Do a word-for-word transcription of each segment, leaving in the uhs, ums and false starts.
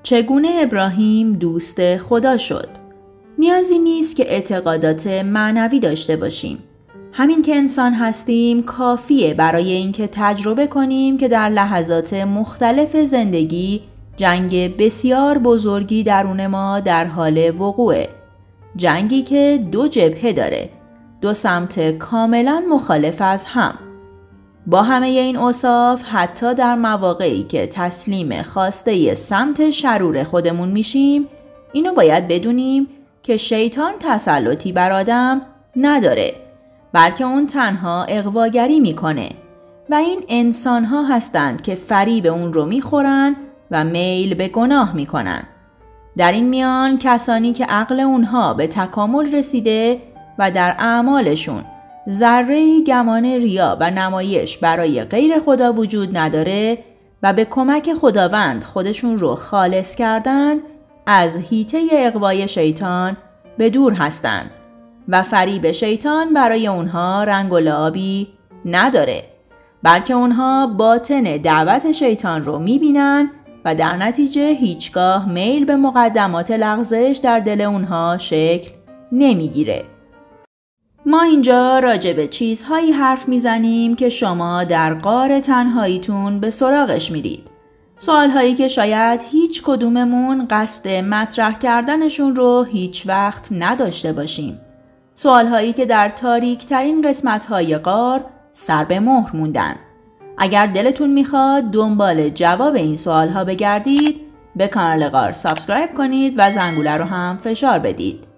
چگونه ابراهیم دوست خدا شد؟ نیازی نیست که اعتقادات معنوی داشته باشیم. همین که انسان هستیم کافیه برای اینکه تجربه کنیم که در لحظات مختلف زندگی جنگ بسیار بزرگی درون ما در حال وقوعه. جنگی که دو جبهه داره، دو سمت کاملا مخالف از هم. با همه این اوصاف حتی در مواقعی که تسلیم خواسته سمت شرور خودمون میشیم، اینو باید بدونیم که شیطان تسلطی بر آدم نداره، بلکه اون تنها اغواگری میکنه و این انسان ها هستند که فریب اون رو میخورن و میل به گناه میکنن. در این میان کسانی که عقل اونها به تکامل رسیده و در اعمالشون ذره‌ای گمان ریا و نمایش برای غیر خدا وجود نداره و به کمک خداوند خودشون رو خالص کردند، از حیطه اغوای شیطان به دور هستند و فریب شیطان برای اونها رنگ و لعابی نداره، بلکه اونها باطن دعوت شیطان رو میبینن و در نتیجه هیچگاه میل به مقدمات لغزش در دل اونها شکل نمیگیره. ما اینجا راجع به چیزهایی حرف میزنیم که شما در غار تنهاییتون به سراغش میرید. سوالهایی که شاید هیچ کدوممون قصد مطرح کردنشون رو هیچ وقت نداشته باشیم. سوالهایی که در تاریک ترین قسمتهای غار سر به مهر موندن. اگر دلتون میخواد دنبال جواب این سوالها بگردید، به کانال غار سابسکرایب کنید و زنگوله رو هم فشار بدید.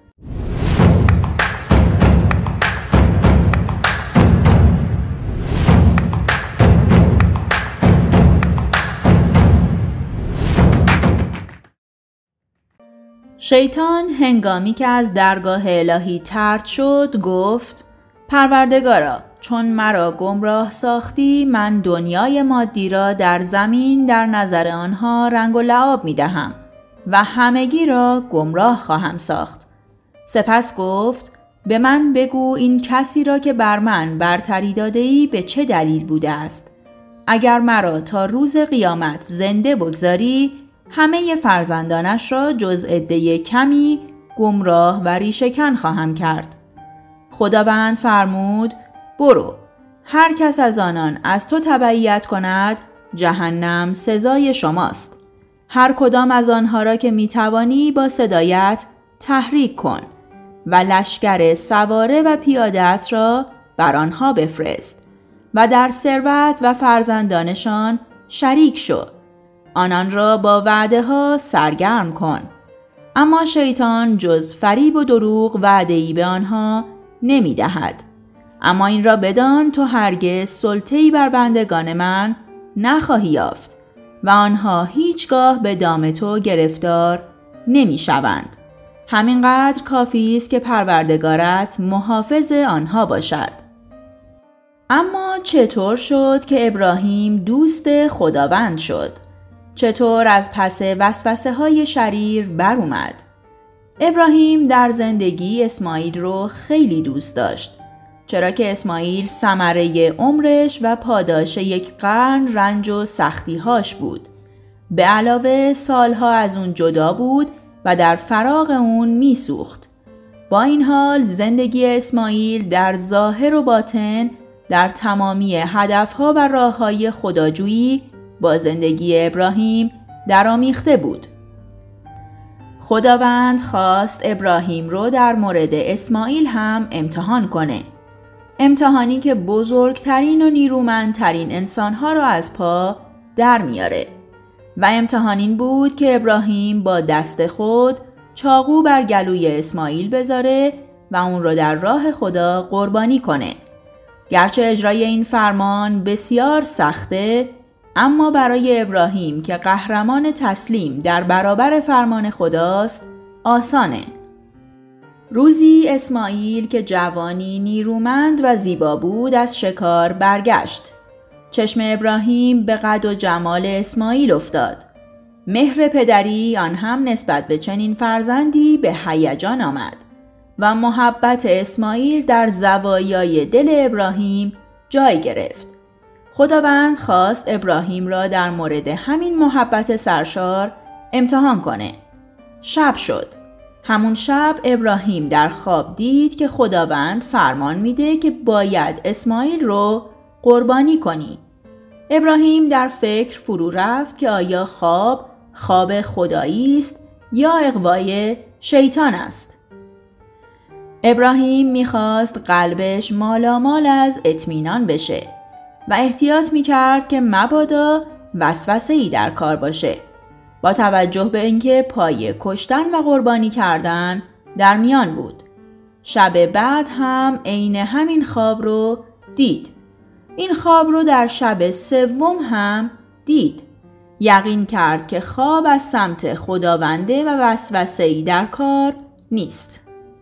شیطان هنگامی که از درگاه الهی طرد شد گفت: پروردگارا، چون مرا گمراه ساختی، من دنیای مادی را در زمین در نظر آنها رنگ و لعاب می دهم و همگی را گمراه خواهم ساخت. سپس گفت: به من بگو این کسی را که بر من برتری داده‌ای به چه دلیل بوده است؟ اگر مرا تا روز قیامت زنده بگذاری، همه فرزندانش را جز عده کمی گمراه و ریشه‌کن خواهم کرد. خداوند فرمود: برو، هر کس از آنان از تو تبعیت کند جهنم سزای شماست. هر کدام از آنها را که میتوانی با صدایت تحریک کن و لشکر سواره و پیاده‌ات را بر آنها بفرست و در ثروت و فرزندانشان شریک شو. آنان را با وعده ها سرگرم کن. اما شیطان جز فریب و دروغ وعده‌ای به آنها نمی دهد. اما این را بدان تو هرگز سلطه‌ای بر بندگان من نخواهی یافت و آنها هیچگاه به دام تو گرفتار نمی شوند. همینقدر کافی است که پروردگارت محافظ آنها باشد. اما چطور شد که ابراهیم دوست خداوند شد؟ چطور از پس وسوسه های شریر بر اومد؟ ابراهیم در زندگی اسماعیل رو خیلی دوست داشت، چرا که اسماعیل ثمره عمرش و پاداش یک قرن رنج و سختی‌هاش بود. به علاوه سالها از اون جدا بود و در فراق اون میسوخت. با این حال زندگی اسماعیل در ظاهر و باطن در تمامی هدفها و راههای خداجویی با زندگی ابراهیم درآمیخته بود. خداوند خواست ابراهیم رو در مورد اسماعیل هم امتحان کنه. امتحانی که بزرگترین و نیرومندترین انسانها رو از پا در میاره. و امتحان این بود که ابراهیم با دست خود چاقو بر گلوی اسماعیل بذاره و اون رو در راه خدا قربانی کنه. گرچه اجرای این فرمان بسیار سخته، اما برای ابراهیم که قهرمان تسلیم در برابر فرمان خداست آسانه. روزی اسماعیل که جوانی نیرومند و زیبا بود از شکار برگشت. چشم ابراهیم به قد و جمال اسماعیل افتاد. مهر پدری آن هم نسبت به چنین فرزندی به هیجان آمد و محبت اسماعیل در زوایای دل ابراهیم جای گرفت. خداوند خواست ابراهیم را در مورد همین محبت سرشار امتحان کنه. شب شد. همون شب ابراهیم در خواب دید که خداوند فرمان میده که باید اسماعیل رو قربانی کنی. ابراهیم در فکر فرو رفت که آیا خواب خواب خدایی است یا اغوای شیطان است. ابراهیم میخواست قلبش مالامال از اطمینان بشه و احتیاط میکرد که مبادا وسوسه‌ای در کار باشه، با توجه به اینکه پای کشتن و قربانی کردن در میان بود. شب بعد هم عین همین خواب رو دید. این خواب رو در شب سوم هم دید. یقین کرد که خواب از سمت خداونده و وسوسه‌ای در کار نیست.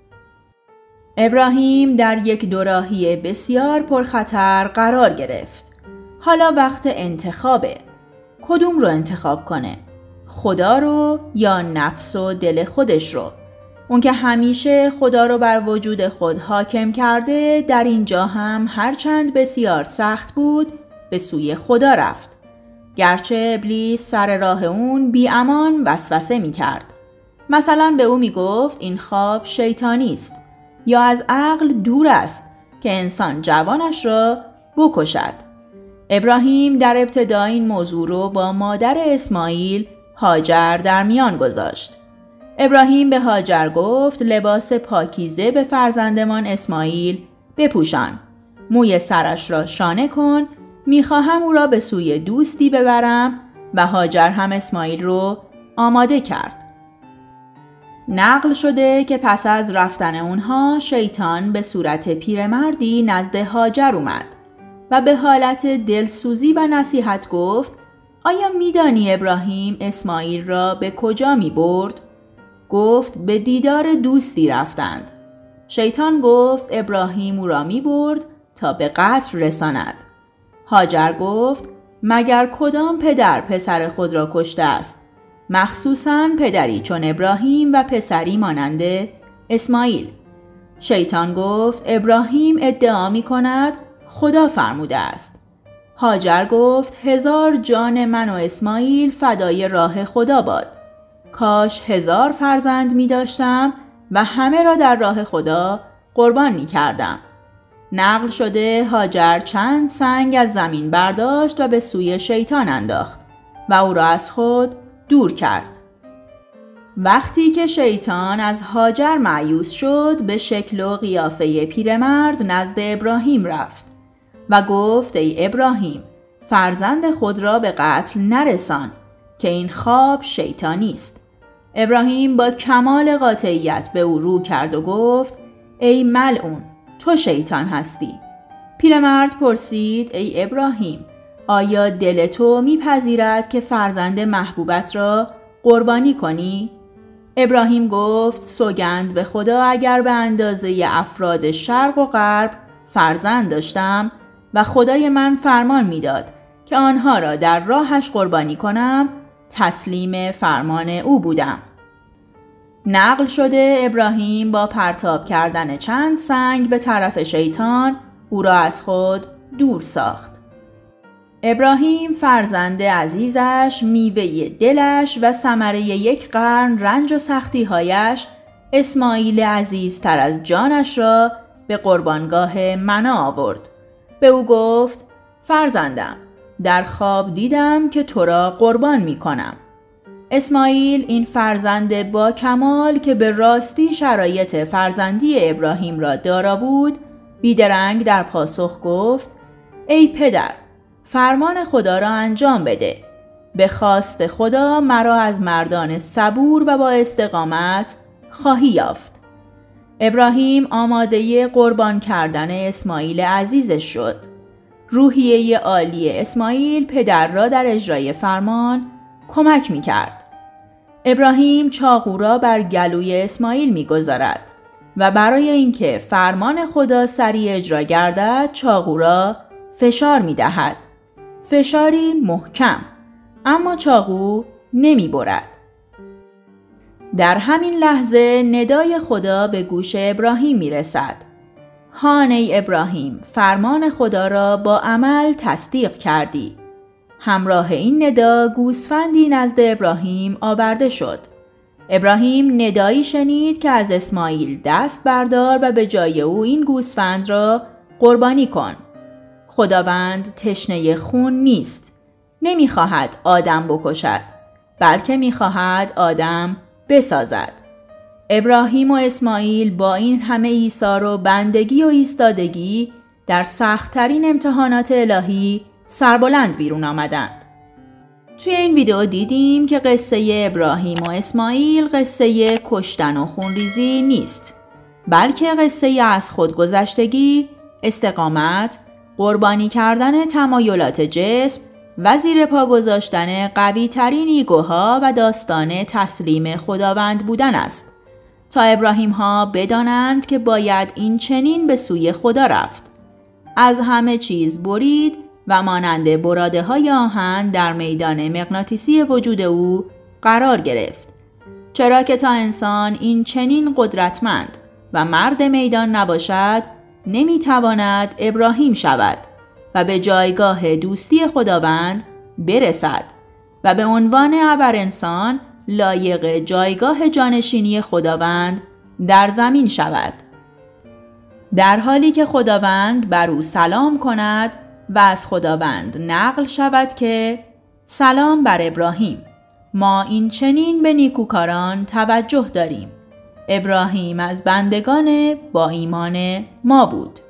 ابراهیم در یک دوراهی بسیار پرخطر قرار گرفت. حالا وقت انتخابه. کدوم رو انتخاب کنه؟ خدا رو یا نفس و دل خودش رو؟ اون که همیشه خدا رو بر وجود خود حاکم کرده، در اینجا هم هرچند بسیار سخت بود به سوی خدا رفت. گرچه ابلیس سر راه اون بی امان وسوسه می کرد. مثلا به او می گفت این خواب شیطانی است یا از عقل دور است که انسان جوانش را بکشد. ابراهیم در ابتدا این موضوع رو با مادر اسماعیل هاجر در میان گذاشت. ابراهیم به هاجر گفت لباس پاکیزه به فرزندمان اسماعیل بپوشان. موی سرش را شانه کن. میخواهم او را به سوی دوستی ببرم و هاجر هم اسماعیل رو آماده کرد. نقل شده که پس از رفتن اونها شیطان به صورت پیرمردی نزد هاجر اومد و به حالت دلسوزی و نصیحت گفت آیا میدانی ابراهیم اسماعیل را به کجا می برد؟ گفت به دیدار دوستی رفتند. شیطان گفت ابراهیم او را می برد تا به قتل رساند. هاجر گفت مگر کدام پدر پسر خود را کشته است؟ مخصوصاً پدری چون ابراهیم و پسری مانند اسماعیل. شیطان گفت ابراهیم ادعا می کند خدا فرموده است. هاجر گفت هزار جان من و اسماعیل فدای راه خدا باد. کاش هزار فرزند می داشتم و همه را در راه خدا قربان می کردم. نقل شده هاجر چند سنگ از زمین برداشت و به سوی شیطان انداخت و او را از خود دور کرد. وقتی که شیطان از هاجر مایوس شد به شکل و قیافه پیرمرد نزد ابراهیم رفت و گفت ای ابراهیم فرزند خود را به قتل نرسان که این خواب شیطانی است. ابراهیم با کمال قاطعیت به او رو کرد و گفت ای ملعون تو شیطان هستی. پیرمرد پرسید ای ابراهیم آیا دل تو میپذیرد که فرزند محبوبت را قربانی کنی؟ ابراهیم گفت سوگند به خدا اگر به اندازه افراد شرق و غرب فرزند داشتم و خدای من فرمان میداد که آنها را در راهش قربانی کنم تسلیم فرمان او بودم. نقل شده ابراهیم با پرتاب کردن چند سنگ به طرف شیطان او را از خود دور ساخت. ابراهیم فرزند عزیزش، میوه دلش و ثمره یک قرن رنج و سختی‌هایش اسماعیل عزیزتر از جانش را به قربانگاه منا آورد. به او گفت فرزندم در خواب دیدم که تو را قربان می کنم. اسماعیل این فرزند با کمال که به راستی شرایط فرزندی ابراهیم را دارا بود بیدرنگ در پاسخ گفت ای پدر فرمان خدا را انجام بده. به خواست خدا مرا از مردان صبور و با استقامت خواهی یافت. ابراهیم آماده قربان کردن اسماعیل عزیزش شد. روحیه عالی اسماعیل پدر را در اجرای فرمان کمک می کرد. ابراهیم چاقو را بر گلوی اسماعیل می گذارد و برای اینکه فرمان خدا سریع اجرا گردد چاقو را فشار می دهد. فشاری محکم، اما چاقو نمی برد. در همین لحظه ندای خدا به گوش ابراهیم می رسد. هان ای ابراهیم فرمان خدا را با عمل تصدیق کردی. همراه این ندا گوسفندی نزد ابراهیم آورده شد. ابراهیم ندایی شنید که از اسماعیل دست بردار و به جای او این گوسفند را قربانی کن. خداوند تشنه خون نیست. نمیخواهد آدم بکشد، بلکه میخواهد آدم بسازد. ابراهیم و اسماعیل با این همه ایثار و بندگی و ایستادگی در سخت‌ترین امتحانات الهی سربلند بیرون آمدند. توی این ویدیو دیدیم که قصه ابراهیم و اسماعیل قصه کشتن و خونریزی نیست، بلکه قصه از خودگذشتگی، استقامت، قربانی کردن تمایلات جسم و زیر پا گذاشتن قوی ترین ایگوها و داستان تسلیم خداوند بودن است، تا ابراهیم ها بدانند که باید این چنین به سوی خدا رفت. از همه چیز برید و مانند براده های آهن در میدان مغناطیسی وجود او قرار گرفت. چرا که تا انسان این چنین قدرتمند و مرد میدان نباشد، نمیتواند ابراهیم شود و به جایگاه دوستی خداوند برسد و به عنوان ابر انسان لایق جایگاه جانشینی خداوند در زمین شود. در حالی که خداوند بر او سلام کند و از خداوند نقل شود که سلام بر ابراهیم، ما این چنین به نیکوکاران توجه داریم. ابراهیم از بندگان با ایمان ما بود.